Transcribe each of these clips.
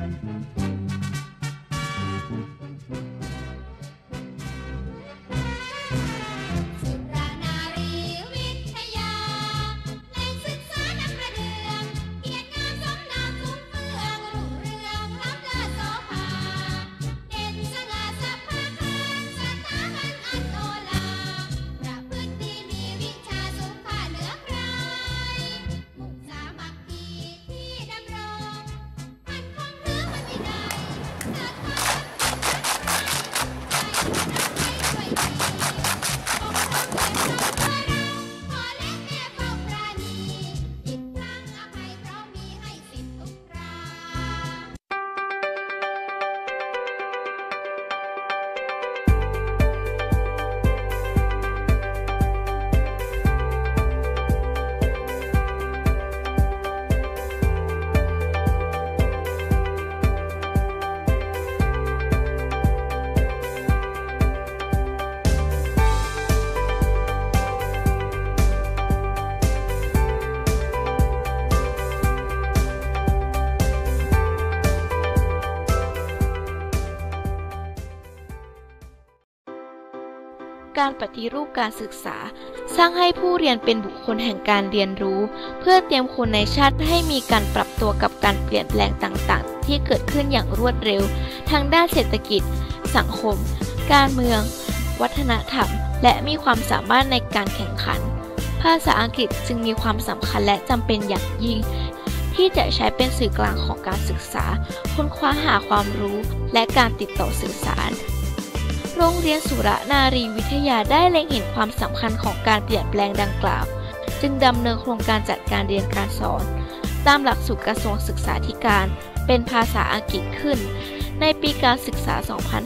การปฏิรูปการศึกษาสร้างให้ผู้เรียนเป็นบุคคลแห่งการเรียนรู้เพื่อเตรียมคนในชาติให้มีการปรับตัวกับการเปลี่ยนแปลงต่างๆที่เกิดขึ้นอย่างรวดเร็วทางด้านเศรษฐกิจสังคมการเมืองวัฒนธรรมและมีความสามารถในการแข่งขันภาษาอังกฤษจึงมีความสำคัญและจำเป็นอย่างยิ่งที่จะใช้เป็นสื่อกลางของการศึกษาค้นคว้าหาความรู้และการติดต่อสื่อสารโรงเรียนสุรนารีวิทยาได้เล็งเห็นความสำคัญของการเปลี่ยนแปลงดังกล่าวจึงดำเนินโครงการจัดการเรียนการสอนตามหลักสูตรกระทรวงศึกษาธิการเป็นภาษาอังกฤษขึ้นในปีการศึกษา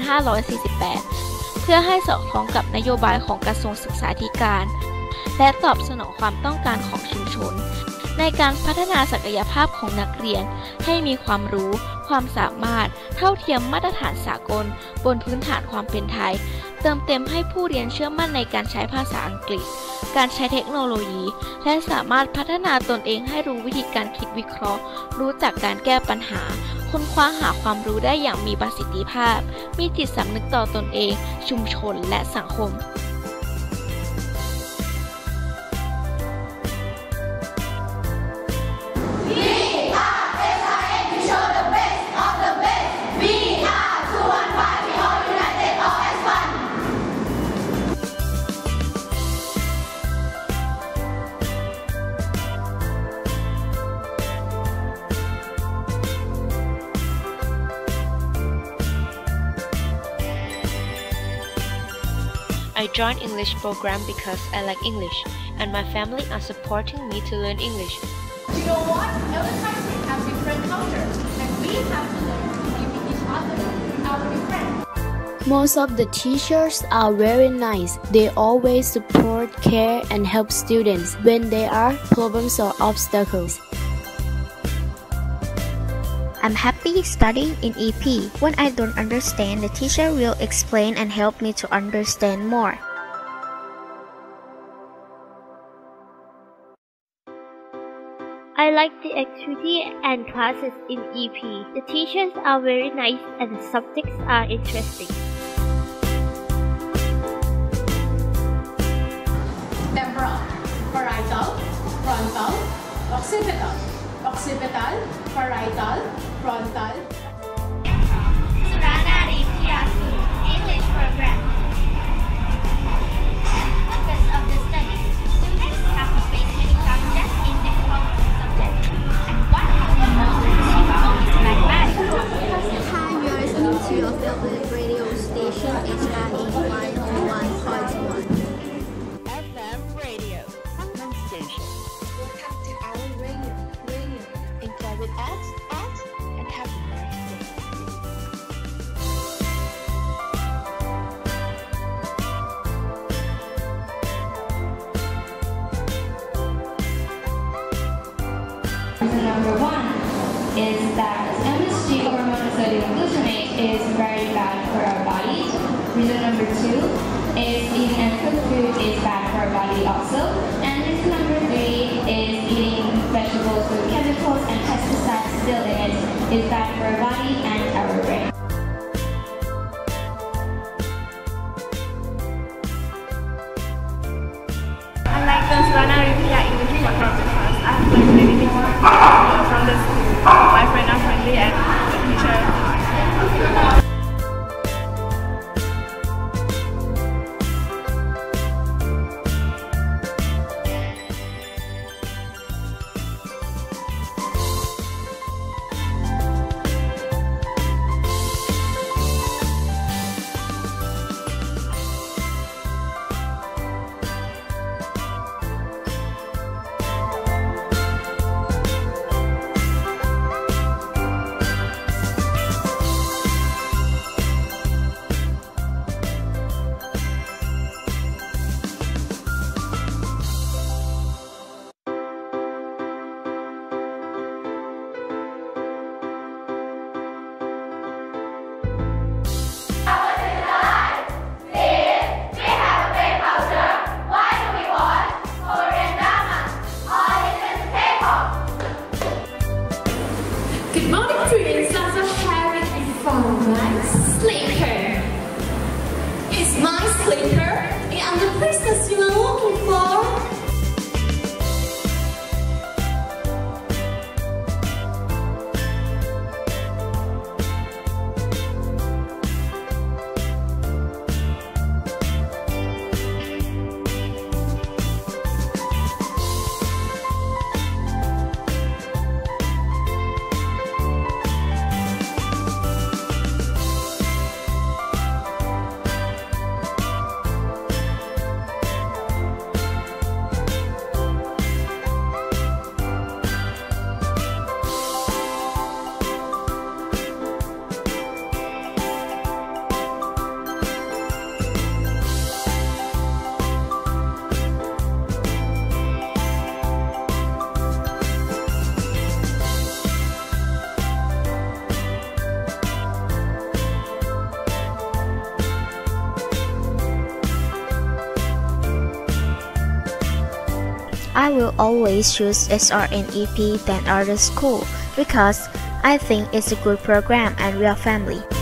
2548 เพื่อให้สอดคล้องกับนโยบายของกระทรวงศึกษาธิการและตอบสนองความต้องการของชุมชนในการพัฒนาศักยภาพของนักเรียนให้มีความรู้ความสามารถเท่าเทียมมาตรฐานสากลบนพื้นฐานความเป็นไทยเติมเต็มให้ผู้เรียนเชื่อมั่นในการใช้ภาษาอังกฤษการใช้เทคโนโลยีและสามารถพัฒนาตนเองให้รู้วิธีการคิดวิเคราะห์รู้จักการแก้ปัญหาค้นคว้าหาความรู้ได้อย่างมีประสิทธิภาพมีจิตสำนึกต่อตนเองชุมชนและสังคม I joined English program because I like English, and my family are supporting me to learn English. You know what? Every country has different cultures, and we have to learn to live with each other, our different. Most of the teachers are very nice. They always support, care, and help students when there are problems or obstacles. I'm happy studying in EP. When I don't understand, the teacher will explain and help me to understand more. I like the activity and classes in EP. The teachers are very nice and the subjects are interesting. Temporal, parietal, frontal, occipital. Occipital, parietal, frontal. Suranari Tiasu English program. Focus of the study. Students have to face many challenges in difficult subjects. And one of the most difficult is mathematics. Hi, you are listening to your favorite radio station, HRE 101.1. FM Radio, Sangam Station. Welcome to our radio. Enjoy with us, and have a nice day. Number one is that MSG or monosodium glutamate is very bad for our bodies. Reason number two is eating uncooked food is bad for our body also. And reason number three is eating vegetables with chemicals and pesticides still in it is bad for our body and our brain. I like the Surana Rivia English program because I have learned many things from the school. My friends are friendly and the teacher is nice. Good morning, Prince. I'm so happy to inform my sleeper. Is my sleeper and the princess you are looking for? I will always choose SRNEP than other school because I think it's a good program and we are family.